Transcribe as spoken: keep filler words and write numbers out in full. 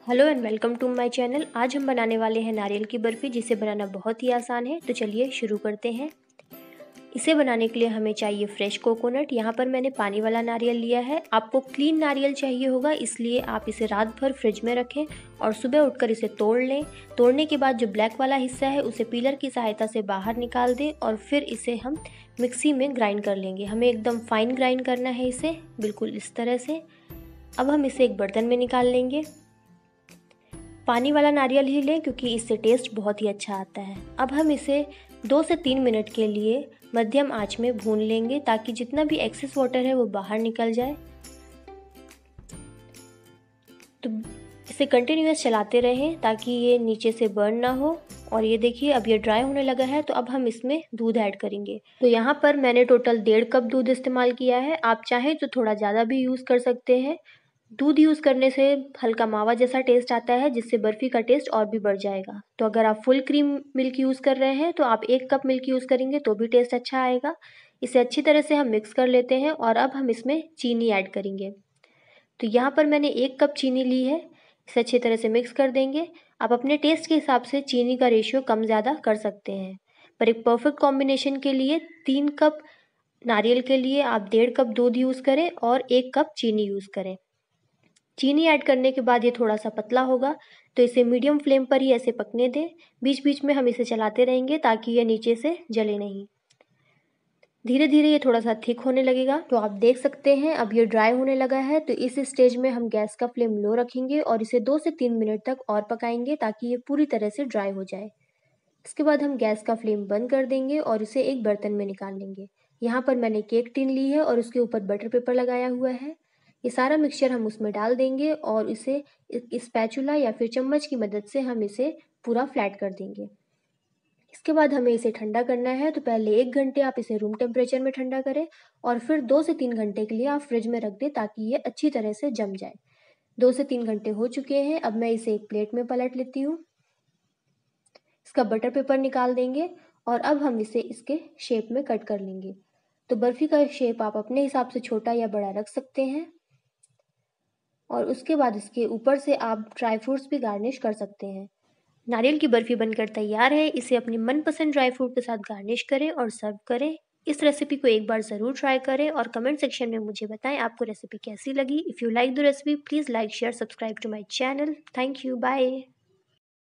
Hello and welcome to my channel. आज हम बनाने वाले हैं नारियल की बर्फ़ी, जिसे बनाना बहुत ही आसान है। तो चलिए शुरू करते हैं। इसे बनाने के लिए हमें चाहिए फ्रेश कोकोनट। यहाँ पर मैंने पानी वाला नारियल लिया है। आपको क्लीन नारियल चाहिए होगा, इसलिए आप इसे रात भर फ्रिज में रखें और सुबह उठकर इसे तोड़ लें। तोड़ने के बाद जो ब्लैक वाला हिस्सा है उसे पीलर की सहायता से बाहर निकाल दें और फिर इसे हम मिक्सी में ग्राइंड कर लेंगे। हमें एकदम फाइन ग्राइंड करना है इसे, बिल्कुल इस तरह से। अब हम इसे एक बर्तन में निकाल लेंगे। पानी वाला नारियल ही लें क्योंकि इससे टेस्ट बहुत ही अच्छा आता है। अब हम इसे दो से तीन मिनट के लिए मध्यम आंच में भून लेंगे ताकि जितना भी एक्सेस वाटर है वो बाहर निकल जाए। तो इसे कंटिन्यूअस चलाते रहें ताकि ये नीचे से बर्न ना हो। और ये देखिए अब ये ड्राई होने लगा है, तो अब हम इसमें दूध ऐड करेंगे। तो यहाँ पर मैंने टोटल डेढ़ कप दूध इस्तेमाल किया है। आप चाहें तो थोड़ा ज़्यादा भी यूज़ कर सकते हैं। दूध यूज़ करने से हल्का मावा जैसा टेस्ट आता है, जिससे बर्फ़ी का टेस्ट और भी बढ़ जाएगा। तो अगर आप फुल क्रीम मिल्क यूज़ कर रहे हैं तो आप एक कप मिल्क यूज़ करेंगे तो भी टेस्ट अच्छा आएगा। इसे अच्छी तरह से हम मिक्स कर लेते हैं और अब हम इसमें चीनी ऐड करेंगे। तो यहाँ पर मैंने एक कप चीनी ली है। इसे अच्छी तरह से मिक्स कर देंगे। आप अपने टेस्ट के हिसाब से चीनी का रेशियो कम ज़्यादा कर सकते हैं, पर एक परफेक्ट कॉम्बिनेशन के लिए तीन कप नारियल के लिए आप डेढ़ कप दूध यूज़ करें और एक कप चीनी यूज़ करें। चीनी ऐड करने के बाद ये थोड़ा सा पतला होगा, तो इसे मीडियम फ्लेम पर ही ऐसे पकने दें। बीच बीच में हम इसे चलाते रहेंगे ताकि ये नीचे से जले नहीं। धीरे धीरे ये थोड़ा सा थिक होने लगेगा। तो आप देख सकते हैं अब ये ड्राई होने लगा है। तो इस स्टेज में हम गैस का फ्लेम लो रखेंगे और इसे दो से तीन मिनट तक और पकाएंगे ताकि ये पूरी तरह से ड्राई हो जाए। इसके बाद हम गैस का फ्लेम बंद कर देंगे और इसे एक बर्तन में निकाल लेंगे। यहाँ पर मैंने केक टिन ली है और उसके ऊपर बटर पेपर लगाया हुआ है। ये सारा मिक्सचर हम उसमें डाल देंगे और इसे स्पैचुला या फिर चम्मच की मदद से हम इसे पूरा फ्लैट कर देंगे। इसके बाद हमें इसे ठंडा करना है। तो पहले एक घंटे आप इसे रूम टेम्परेचर में ठंडा करें और फिर दो से तीन घंटे के लिए आप फ्रिज में रख दें ताकि ये अच्छी तरह से जम जाए। दो से तीन घंटे हो चुके हैं। अब मैं इसे एक प्लेट में पलट लेती हूँ। इसका बटर पेपर निकाल देंगे और अब हम इसे इसके शेप में कट कर लेंगे। तो बर्फ़ी का शेप आप अपने हिसाब से छोटा या बड़ा रख सकते हैं और उसके बाद इसके ऊपर से आप ड्राई फ्रूट्स भी गार्निश कर सकते हैं। नारियल की बर्फ़ी बनकर तैयार है। इसे अपनी मनपसंद ड्राई फ्रूट के साथ गार्निश करें और सर्व करें। इस रेसिपी को एक बार ज़रूर ट्राई करें और कमेंट सेक्शन में मुझे बताएं आपको रेसिपी कैसी लगी। If you like the recipe please like share subscribe to my channel. Thank you, bye.